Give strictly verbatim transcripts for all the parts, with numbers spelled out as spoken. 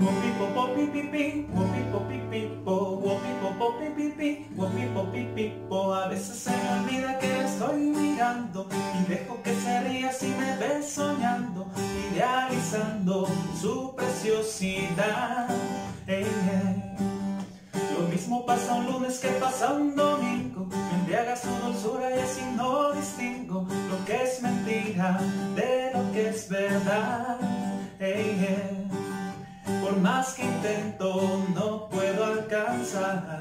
A veces se me olvida que estoy mirando y dejo que se ría si me ve soñando, idealizando su preciosidad. Hey, hey. Lo mismo pasa un lunes que pasa un domingo, me embriaga su dulzura y así no distingo lo que es mentira de lo que es verdad. Hey, hey. Por más que intento no puedo alcanzar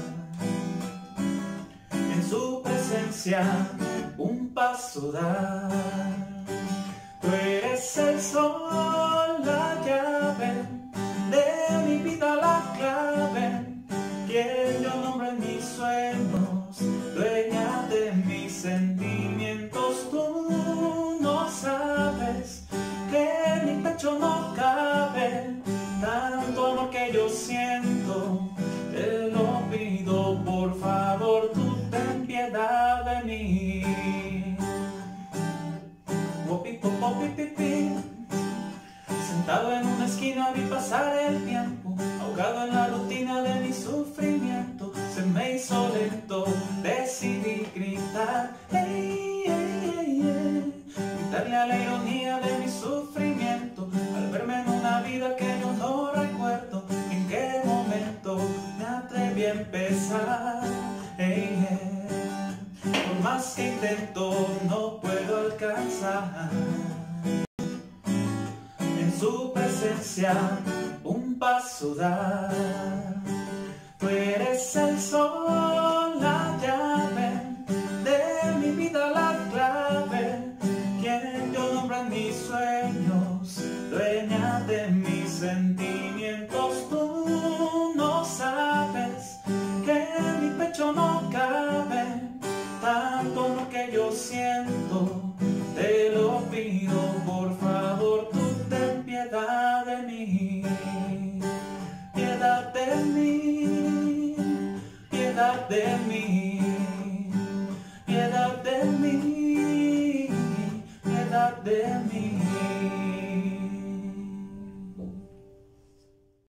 en su presencia un paso dar. Tú eres el sol, la llave de mi vida, la clave, quien yo nombro en mis sueños, dueña de mis sentimientos. Tú no sabes que en mi pecho no cabe tanto amor que yo siento. Te lo pido, por favor, tú ten piedad de mí. Sentado en una esquina vi pasar el tiempo, ahogado en la rutina de mi sufrimiento. Se me hizo lento, decidí gritar, hey, hey, hey, hey. Gritarle a la ironía de mi sufrimiento, al verme en una vida que yo no recuerdo en qué momento me atreví a empezar. Hey, hey. Por más que intento no puedo alcanzar en su presencia un paso dar. Tú eres el sol, la llave de mi vida, la clave, quien yo nombro en mis sueños, dueña de mis sentimientos. Tú no sabes que en mi pecho no cabe tanto amor que yo siento. Te lo pido, por favor, tú ten piedad de mí, piedad de mí, piedad de mí, piedad de mí, piedad de